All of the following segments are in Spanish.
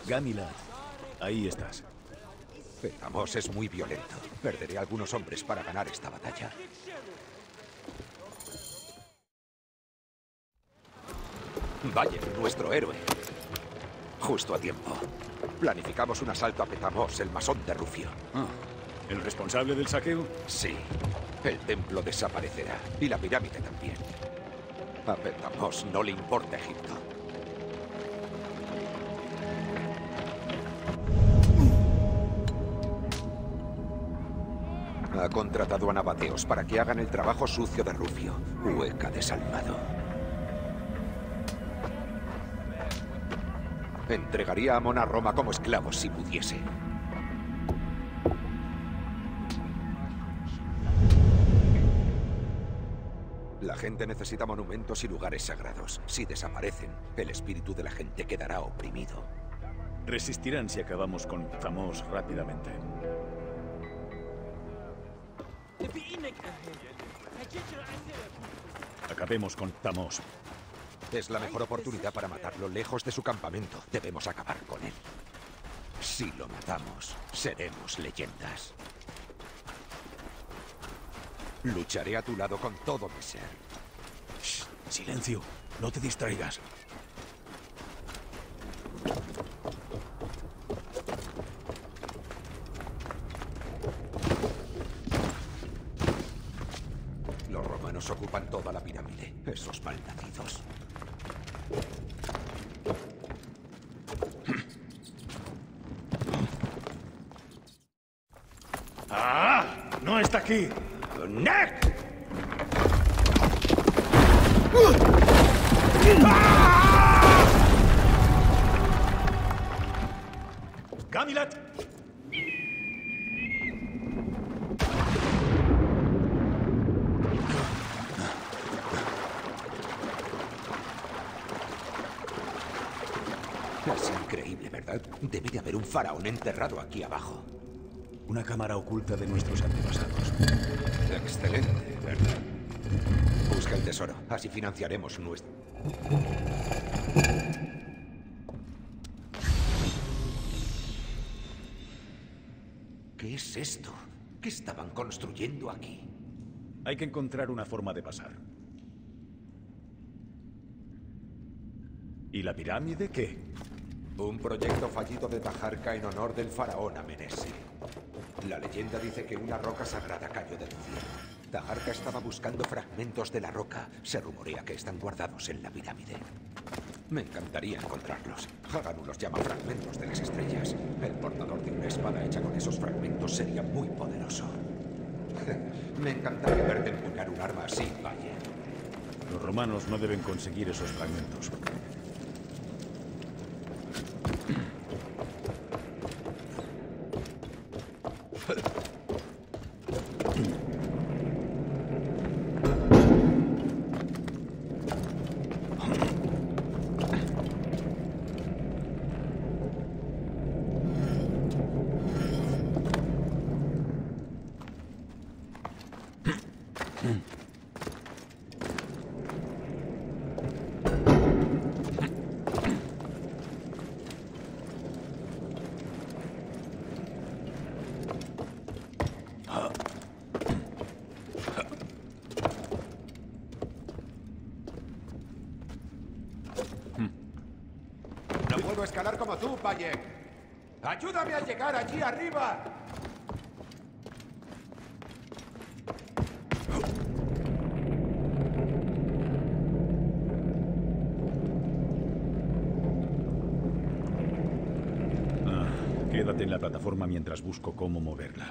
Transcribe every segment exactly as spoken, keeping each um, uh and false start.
Gamila, ahí estás. Petamos es muy violento. Perderé algunos hombres para ganar esta batalla. Vaya, nuestro héroe. Justo a tiempo. Planificamos un asalto a Petamos, el masón de Rufio. Ah, ¿el responsable del saqueo? Sí. El templo desaparecerá. Y la pirámide también. A Petamos no le importa Egipto. Ha contratado a nabateos para que hagan el trabajo sucio de Rufio. Hueca desalmado. Entregaría a Amon a Roma como esclavos si pudiese. La gente necesita monumentos y lugares sagrados. Si desaparecen, el espíritu de la gente quedará oprimido. Resistirán si acabamos con Petamos rápidamente. Acabemos con Petamos. Es la mejor oportunidad para matarlo lejos de su campamento. Debemos acabar con él. Si lo matamos, seremos leyendas. Lucharé a tu lado con todo mi ser. Shh, silencio, no te distraigas. Los romanos ocupan toda la pirámide. Esos malnacidos. ¡Ah! ¡No está aquí! ¡Neck! ¡Gamilat! Es increíble, ¿verdad? Debe de haber un faraón enterrado aquí abajo. Una cámara oculta de nuestros antepasados. Excelente, ¿verdad? Busca el tesoro. Así financiaremos nuestro... ¿Qué es esto? ¿Qué estaban construyendo aquí? Hay que encontrar una forma de pasar. ¿Y la pirámide qué? Un proyecto fallido de Tajarca en honor del faraón Amenesi. La leyenda dice que una roca sagrada cayó del cielo. Tajarca estaba buscando fragmentos de la roca. Se rumorea que están guardados en la pirámide. Me encantaría encontrarlos. Haganu los llama fragmentos de las estrellas. El portador de una espada hecha con esos fragmentos sería muy poderoso. Me encantaría verte empuñar un arma así, Valle. Los romanos no deben conseguir esos fragmentos. No puedo escalar como tú, Valle. ¡Ayúdame a llegar allí arriba! Ah, quédate en la plataforma mientras busco cómo moverla.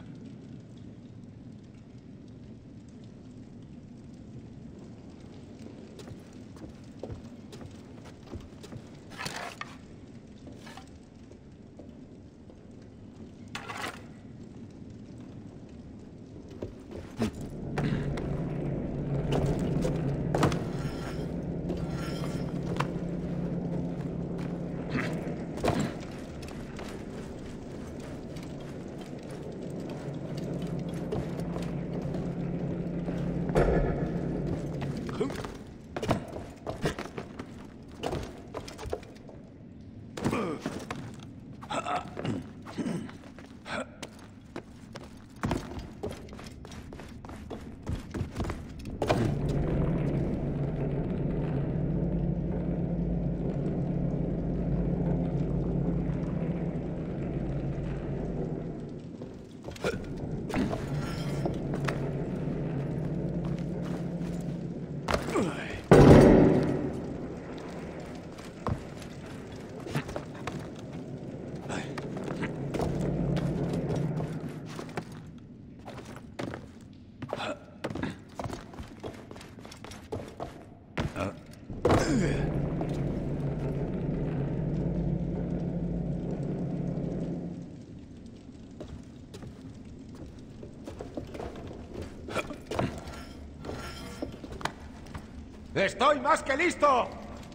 ¡Estoy más que listo!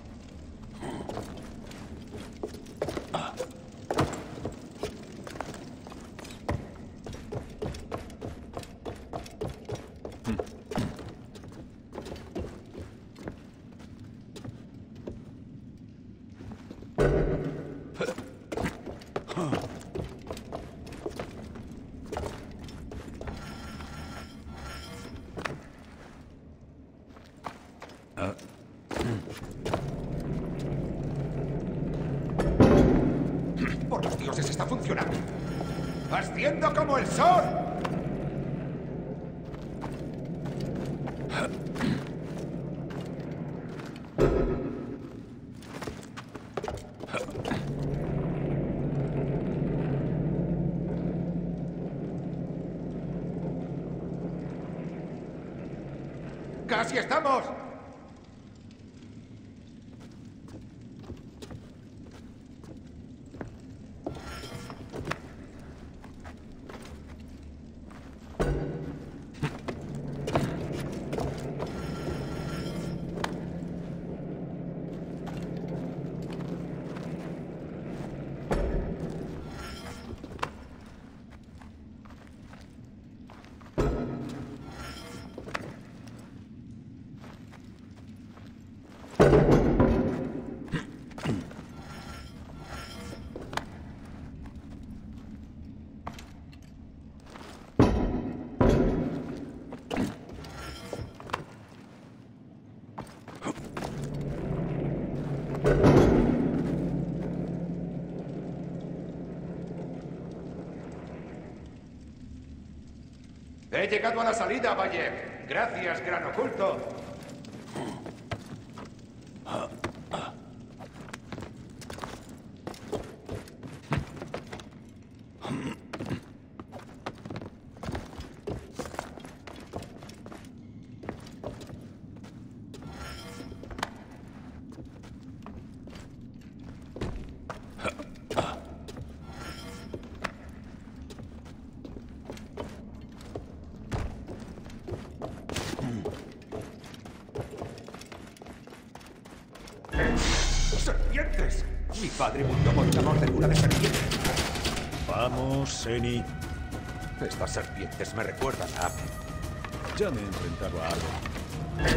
¡Por los dioses, está funcionando! ¡Asciendo como el sol! ¡Casi estamos! He llegado a la salida, Bayek. Gracias, gran oculto. ¡Serpientes! Mi padre murió por una mordedura de serpiente. Vamos, Seni. Estas serpientes me recuerdan a... Ya me he enfrentado a algo.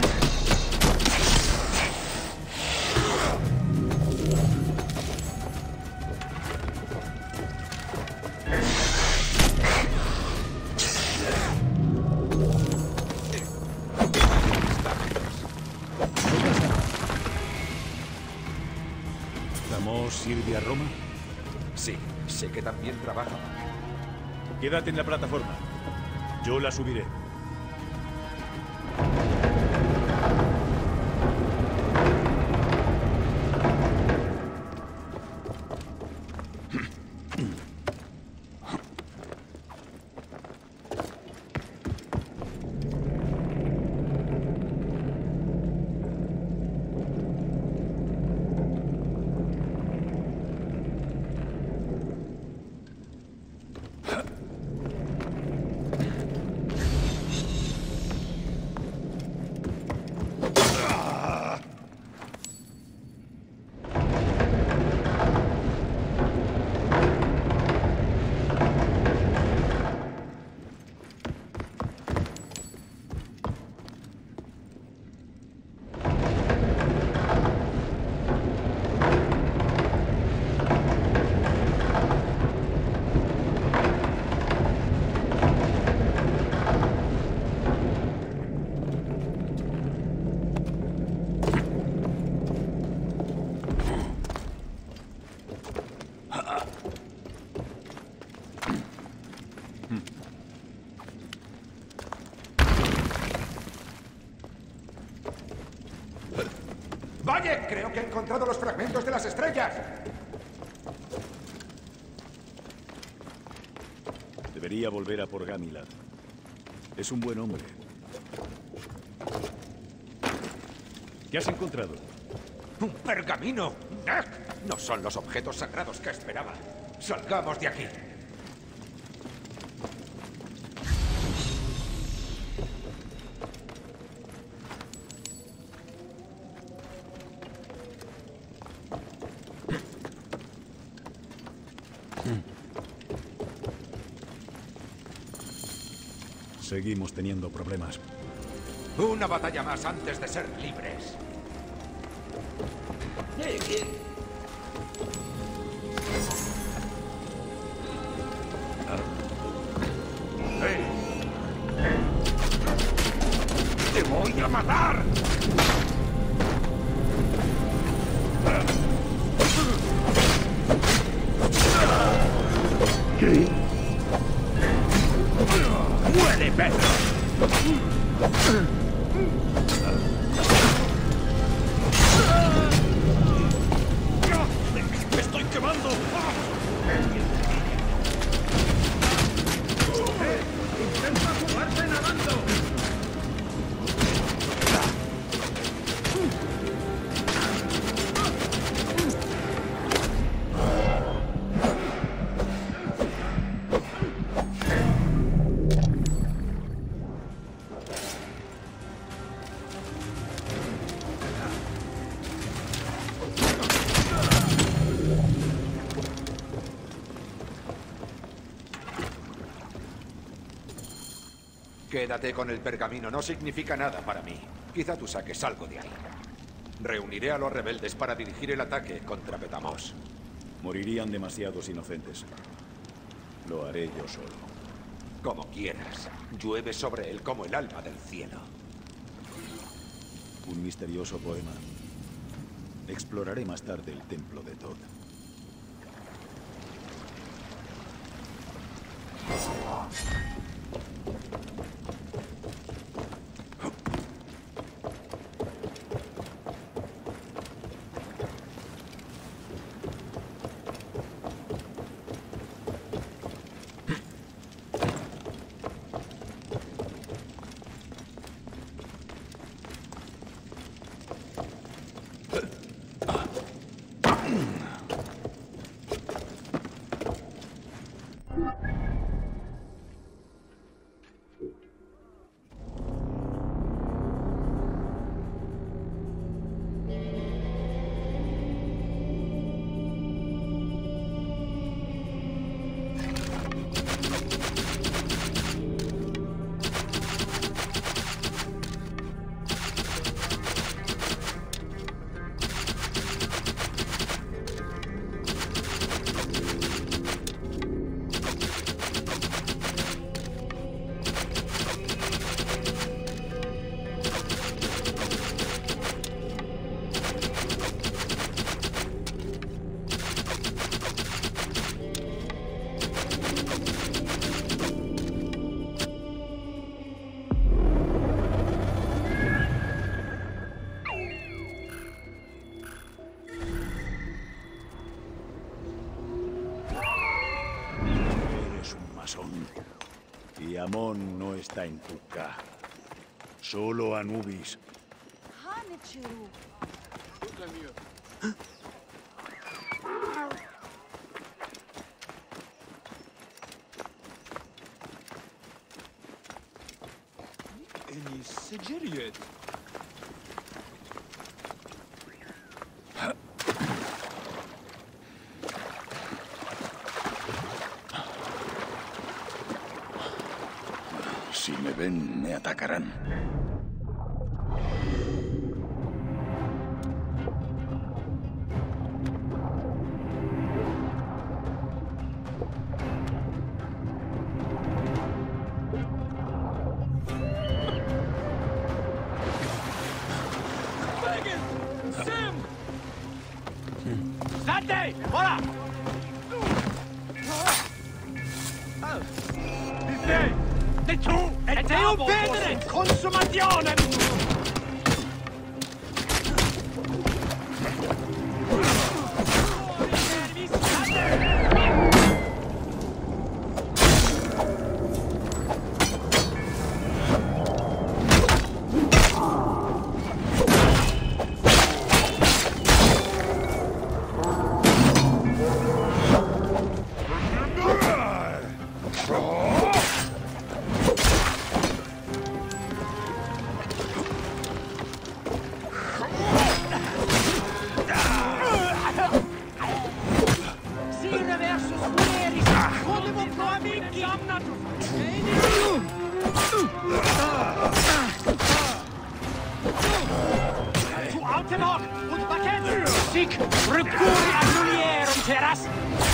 ¿Sirve a Roma? Sí, sé que también trabaja. Quédate en la plataforma. Yo la subiré. Hmm. Creo que he encontrado los fragmentos de las estrellas. Debería volver a por Gamilad. Es un buen hombre. ¿Qué has encontrado? ¡Un pergamino! ¡Nak! No son los objetos sagrados que esperaba. ¡Salgamos de aquí! Seguimos teniendo problemas. Una batalla más antes de ser libres. ¡Te voy a matar! ¿Qué? ¡Muere, perro! ¡Me estoy quemando! ¡Intenta jugarse nadando! Quédate con el pergamino, no significa nada para mí. Quizá tú saques algo de ahí. Reuniré a los rebeldes para dirigir el ataque contra Petamos. Morirían demasiados inocentes. Lo haré yo solo. Como quieras. Llueve sobre él como el alma del cielo. Un misterioso poema. Exploraré más tarde el templo de Thoth. Y Amón no está en Tukka. Solo Anubis. Si me ven, me atacarán. Dante! Ora! E tu! E te non perdere! Consumazione! Zu Altenhock und Baguette! Sieg, recuri annulierum terras!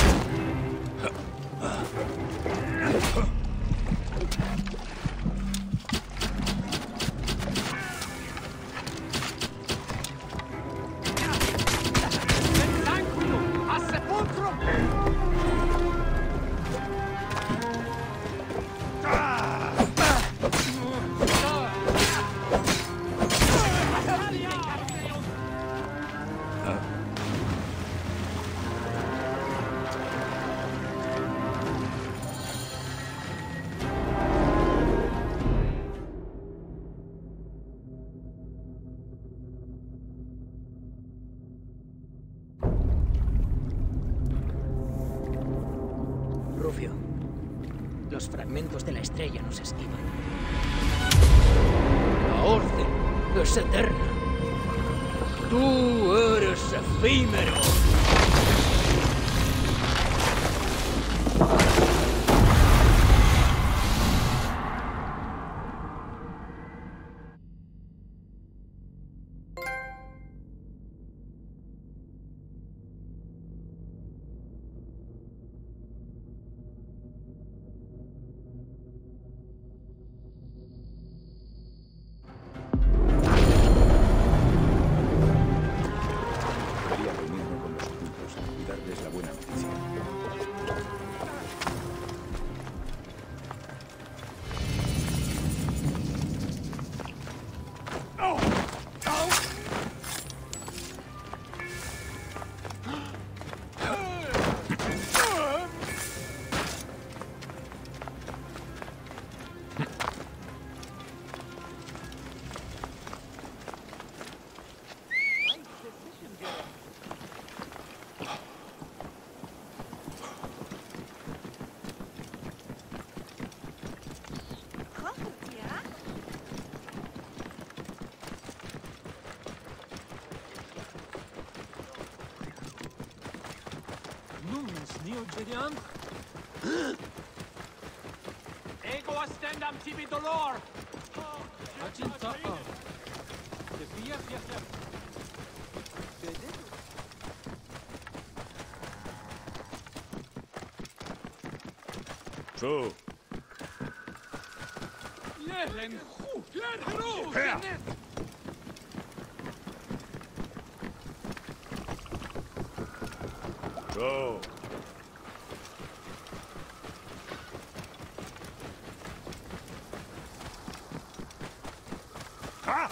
Rufio, los fragmentos de la estrella nos esquivan. La orden es eterna. Tú eres efímero. Quería reunirme con los ocultos y darles la buena noticia. Ego astendam tibi dolor! So, Leren hu! Leren hu! Her! so. Ha!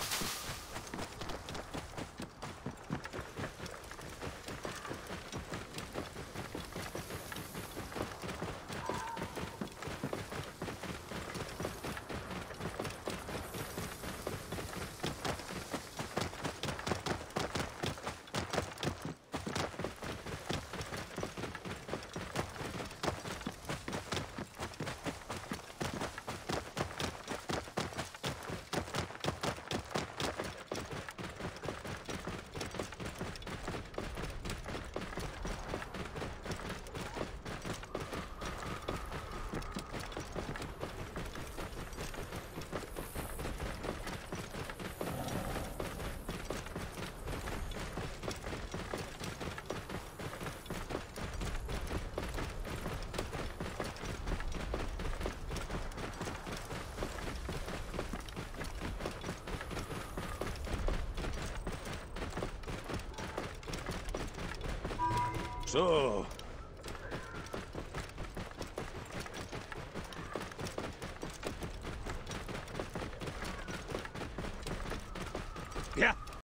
So. Ja.